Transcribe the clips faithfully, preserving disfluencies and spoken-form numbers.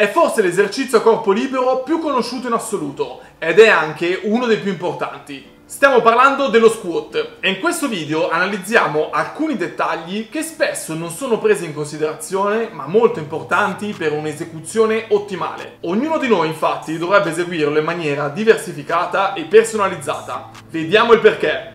È forse l'esercizio a corpo libero più conosciuto in assoluto ed è anche uno dei più importanti. Stiamo parlando dello squat e in questo video analizziamo alcuni dettagli che spesso non sono presi in considerazione ma molto importanti per un'esecuzione ottimale. Ognuno di noi infatti dovrebbe eseguirlo in maniera diversificata e personalizzata. Vediamo il perché.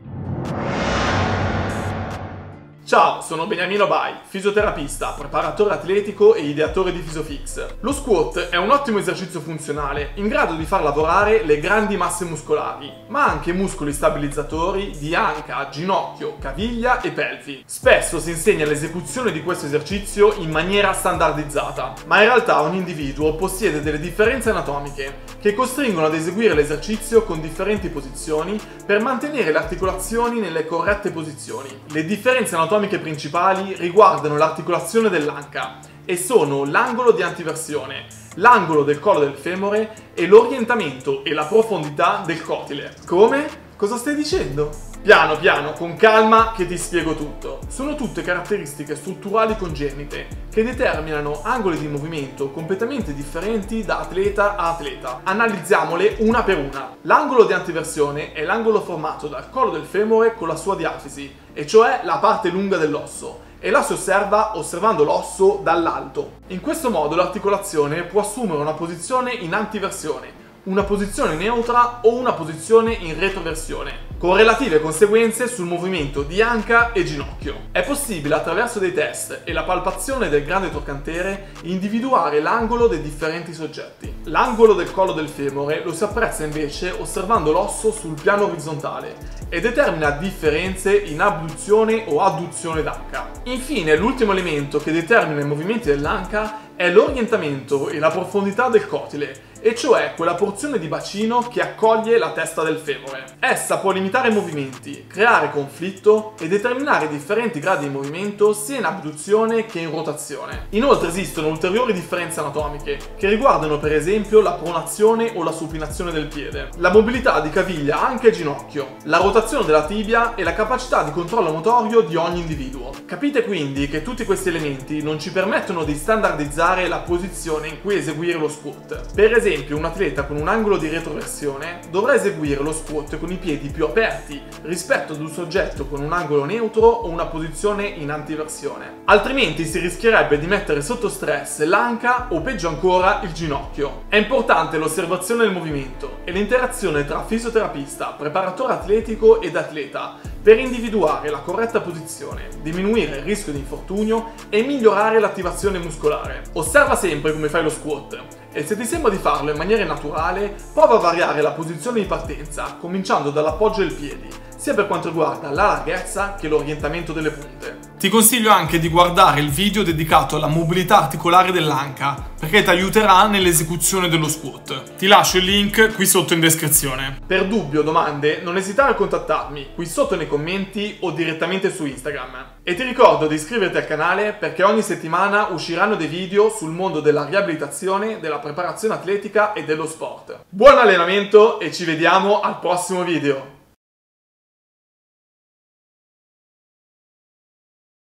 Ciao, sono Beniamino Bai, fisioterapista, preparatore atletico e ideatore di Fisofix. Lo squat è un ottimo esercizio funzionale in grado di far lavorare le grandi masse muscolari, ma anche muscoli stabilizzatori di anca, ginocchio, caviglia e pelvi. Spesso si insegna l'esecuzione di questo esercizio in maniera standardizzata, ma in realtà un individuo possiede delle differenze anatomiche che costringono ad eseguire l'esercizio con differenti posizioni per mantenere le articolazioni nelle corrette posizioni. Le differenze anatomiche principali riguardano l'articolazione dell'anca e sono l'angolo di antiversione, l'angolo del collo del femore e l'orientamento e la profondità del cotile. Come? Cosa stai dicendo? Piano piano, con calma che ti spiego tutto. Sono tutte caratteristiche strutturali congenite che determinano angoli di movimento completamente differenti da atleta a atleta. Analizziamole una per una. L'angolo di antiversione è l'angolo formato dal collo del femore con la sua diafisi, e cioè la parte lunga dell'osso, e la si osserva osservando l'osso dall'alto. In questo modo l'articolazione può assumere una posizione in antiversione, una posizione neutra o una posizione in retroversione, con relative conseguenze sul movimento di anca e ginocchio. È possibile attraverso dei test e la palpazione del grande trochantere individuare l'angolo dei differenti soggetti. L'angolo del collo del femore lo si apprezza invece osservando l'osso sul piano orizzontale e determina differenze in abduzione o adduzione d'anca. Infine, l'ultimo elemento che determina i movimenti dell'anca è l'orientamento e la profondità del cotile, e cioè quella porzione di bacino che accoglie la testa del femore. Essa può limitare i movimenti, creare conflitto e determinare differenti gradi di movimento sia in abduzione che in rotazione. Inoltre esistono ulteriori differenze anatomiche che riguardano per esempio la pronazione o la supinazione del piede, la mobilità di caviglia, anca e ginocchio, la rotazione della tibia e la capacità di controllo motorio di ogni individuo. Capite quindi che tutti questi elementi non ci permettono di standardizzare la posizione in cui eseguire lo squat. Per esempio, Per esempio, un atleta con un angolo di retroversione dovrà eseguire lo squat con i piedi più aperti rispetto ad un soggetto con un angolo neutro o una posizione in antiversione. Altrimenti si rischierebbe di mettere sotto stress l'anca o peggio ancora il ginocchio. È importante l'osservazione del movimento e l'interazione tra fisioterapista, preparatore atletico ed atleta per individuare la corretta posizione, diminuire il rischio di infortunio e migliorare l'attivazione muscolare. Osserva sempre come fai lo squat e se ti sembra di farlo in maniera naturale, prova a variare la posizione di partenza, cominciando dall'appoggio dei piedi, sia per quanto riguarda la larghezza che l'orientamento delle punte. Ti consiglio anche di guardare il video dedicato alla mobilità articolare dell'anca, perché ti aiuterà nell'esecuzione dello squat. Ti lascio il link qui sotto in descrizione. Per dubbi o domande non esitare a contattarmi qui sotto nei commenti o direttamente su Instagram. E ti ricordo di iscriverti al canale perché ogni settimana usciranno dei video sul mondo della riabilitazione, della preparazione atletica e dello sport. Buon allenamento e ci vediamo al prossimo video!